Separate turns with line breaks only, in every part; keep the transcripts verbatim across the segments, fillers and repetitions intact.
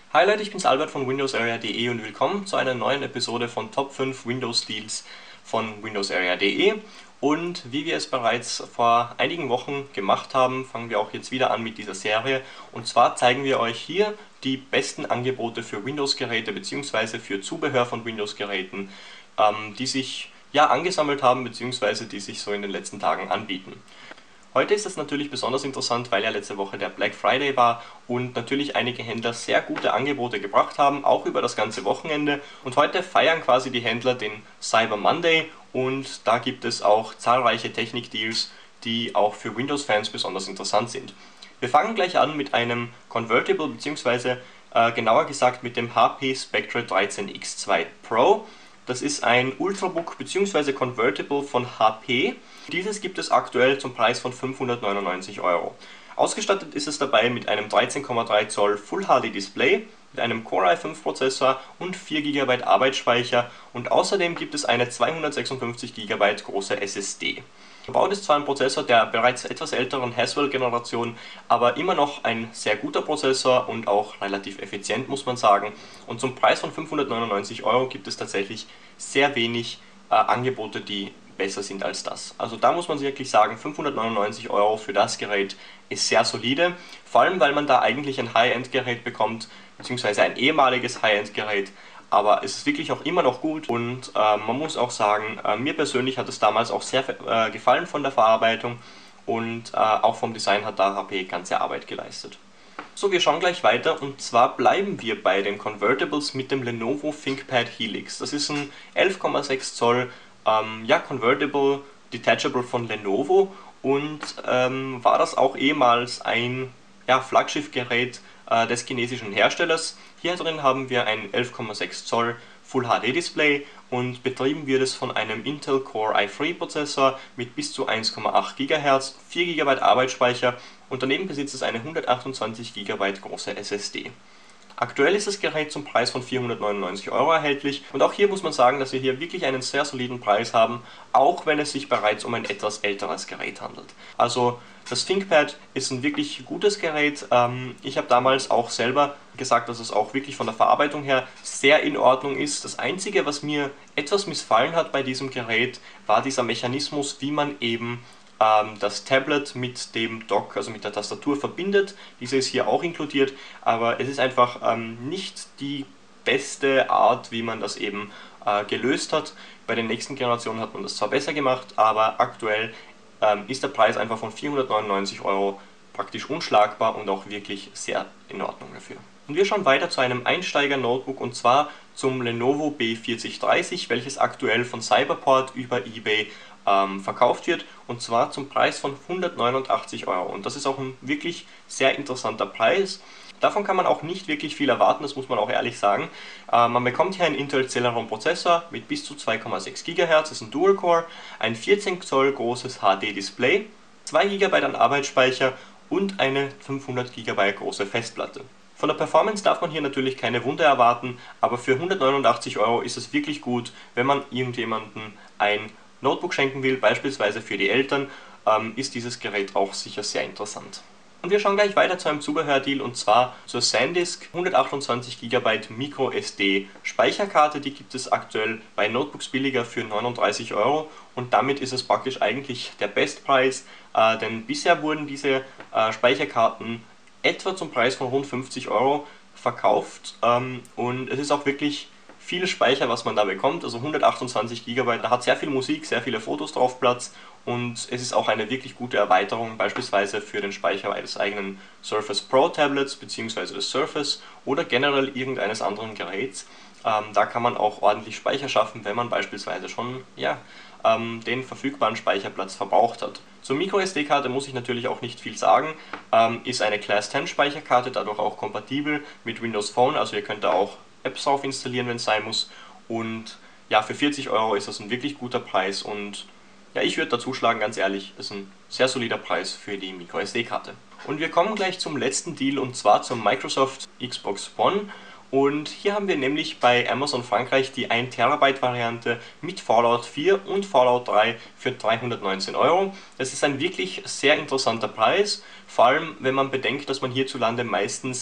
Hi Leute, ich bin's Albert von Windows Area punkt de und willkommen zu einer neuen Episode von Top fünf Windows Deals von Windows Area punkt de. Und wie wir es bereits vor einigen Wochen gemacht haben, fangen wir auch jetzt wieder an mit dieser Serie. Und zwar zeigen wir euch hier die besten Angebote für Windows-Geräte bzw. für Zubehör von Windows-Geräten, ähm, die sich ja angesammelt haben bzw. die sich so in den letzten Tagen anbieten. Heute ist es natürlich besonders interessant, weil ja letzte Woche der Black Friday war und natürlich einige Händler sehr gute Angebote gebracht haben, auch über das ganze Wochenende. Und heute feiern quasi die Händler den Cyber Monday und da gibt es auch zahlreiche Technik-Deals, die auch für Windows-Fans besonders interessant sind. Wir fangen gleich an mit einem Convertible bzw. Äh, genauer gesagt mit dem H P Spectre dreizehn X zwei Pro. Das ist ein Ultrabook bzw. Convertible von H P. Dieses gibt es aktuell zum Preis von fünfhundertneunundneunzig Euro. Ausgestattet ist es dabei mit einem dreizehn Komma drei Zoll Full H D Display, mit einem Core i fünf Prozessor und vier Gigabyte Arbeitsspeicher und außerdem gibt es eine zweihundertsechsundfünfzig Gigabyte große S S D. Verbaut ist zwar ein Prozessor der bereits etwas älteren Haswell-Generation, aber immer noch ein sehr guter Prozessor und auch relativ effizient, muss man sagen. Und zum Preis von fünfhundertneunundneunzig Euro gibt es tatsächlich sehr wenig äh, Angebote, die besser sind als das. Also da muss man wirklich sagen, fünfhundertneunundneunzig Euro für das Gerät ist sehr solide, vor allem weil man da eigentlich ein High-End-Gerät bekommt, beziehungsweise ein ehemaliges High-End-Gerät, aber es ist wirklich auch immer noch gut und äh, man muss auch sagen, äh, mir persönlich hat es damals auch sehr äh, gefallen von der Verarbeitung und äh, auch vom Design hat da H P ganze Arbeit geleistet. So, wir schauen gleich weiter und zwar bleiben wir bei den Convertibles mit dem Lenovo ThinkPad Helix. Das ist ein elf Komma sechs Zoll ähm, ja, Convertible Detachable von Lenovo und ähm, war das auch ehemals ein ja, Flaggschiffgerät äh, des chinesischen Herstellers. Hier drin haben wir ein elf Komma sechs Zoll Full H D Display und betrieben wird es von einem Intel Core i drei Prozessor mit bis zu eins Komma acht Gigahertz, vier Gigabyte Arbeitsspeicher und daneben besitzt es eine hundertachtundzwanzig Gigabyte große S S D. Aktuell ist das Gerät zum Preis von vierhundertneunundneunzig Euro erhältlich und auch hier muss man sagen, dass wir hier wirklich einen sehr soliden Preis haben, auch wenn es sich bereits um ein etwas älteres Gerät handelt. Also das ThinkPad ist ein wirklich gutes Gerät. Ich habe damals auch selber gesagt, dass es auch wirklich von der Verarbeitung her sehr in Ordnung ist. Das Einzige, was mir etwas missfallen hat bei diesem Gerät, war dieser Mechanismus, wie man eben das Tablet mit dem Dock, also mit der Tastatur verbindet. Diese ist hier auch inkludiert, aber es ist einfach ähm, nicht die beste Art, wie man das eben äh, gelöst hat. Bei den nächsten Generationen hat man das zwar besser gemacht, aber aktuell ähm, ist der Preis einfach von vierhundertneunundneunzig Euro praktisch unschlagbar und auch wirklich sehr in Ordnung dafür. Und wir schauen weiter zu einem Einsteiger-Notebook und zwar zum Lenovo B vierzig dreißig, welches aktuell von Cyberport über eBay ähm, verkauft wird und zwar zum Preis von hundertneunundachtzig Euro. Und das ist auch ein wirklich sehr interessanter Preis. Davon kann man auch nicht wirklich viel erwarten, das muss man auch ehrlich sagen. Äh, man bekommt hier einen Intel Celeron Prozessor mit bis zu zwei Komma sechs Gigahertz, das ist ein Dual-Core, ein vierzehn Zoll großes H D Display, zwei Gigabyte an Arbeitsspeicher und eine fünfhundert Gigabyte große Festplatte. Von der Performance darf man hier natürlich keine Wunder erwarten, aber für hundertneunundachtzig Euro ist es wirklich gut, wenn man irgendjemandem ein Notebook schenken will, beispielsweise für die Eltern, ähm, ist dieses Gerät auch sicher sehr interessant. Und wir schauen gleich weiter zu einem Zubehördeal und zwar zur SanDisk hundertachtundzwanzig Gigabyte Micro S D Speicherkarte, die gibt es aktuell bei Notebooks billiger für neununddreißig Euro und damit ist es praktisch eigentlich der Bestpreis, äh, denn bisher wurden diese äh, Speicherkarten etwa zum Preis von rund fünfzig Euro verkauft ähm, und es ist auch wirklich viel Speicher, was man da bekommt, also hundertachtundzwanzig Gigabyte, da hat sehr viel Musik, sehr viele Fotos drauf Platz und es ist auch eine wirklich gute Erweiterung, beispielsweise für den Speicher eines eigenen Surface Pro Tablets bzw. des Surface oder generell irgendeines anderen Geräts. Ähm, da kann man auch ordentlich Speicher schaffen, wenn man beispielsweise schon ja, ähm, den verfügbaren Speicherplatz verbraucht hat. Zur Micro S D-Karte muss ich natürlich auch nicht viel sagen, ähm, ist eine Class zehn Speicherkarte, dadurch auch kompatibel mit Windows Phone, also ihr könnt da auch Apps drauf installieren, wenn es sein muss und ja, für vierzig Euro ist das ein wirklich guter Preis und ja, ich würde dazu schlagen, ganz ehrlich, ist ein sehr solider Preis für die Micro S D-Karte. Und wir kommen gleich zum letzten Deal und zwar zum Microsoft Xbox One. Und hier haben wir nämlich bei Amazon Frankreich die ein Terabyte Variante mit Fallout vier und Fallout drei für dreihundertneunzehn Euro. Das ist ein wirklich sehr interessanter Preis, vor allem wenn man bedenkt, dass man hierzulande meistens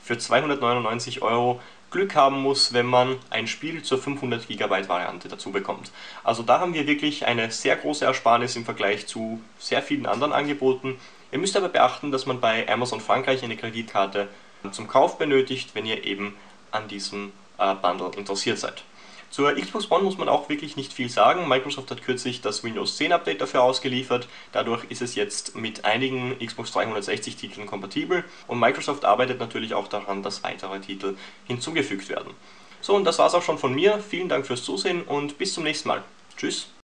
für zweihundertneunundneunzig Euro Glück haben muss, wenn man ein Spiel zur fünfhundert Gigabyte Variante dazu bekommt. Also da haben wir wirklich eine sehr große Ersparnis im Vergleich zu sehr vielen anderen Angeboten. Ihr müsst aber beachten, dass man bei Amazon Frankreich eine Kreditkarte zum Kauf benötigt, wenn ihr eben an diesem äh, Bundle interessiert seid. Zur Xbox One muss man auch wirklich nicht viel sagen. Microsoft hat kürzlich das Windows zehn Update dafür ausgeliefert. Dadurch ist es jetzt mit einigen Xbox dreihundertsechzig Titeln kompatibel und Microsoft arbeitet natürlich auch daran, dass weitere Titel hinzugefügt werden. So, und das war's auch schon von mir. Vielen Dank fürs Zusehen und bis zum nächsten Mal. Tschüss!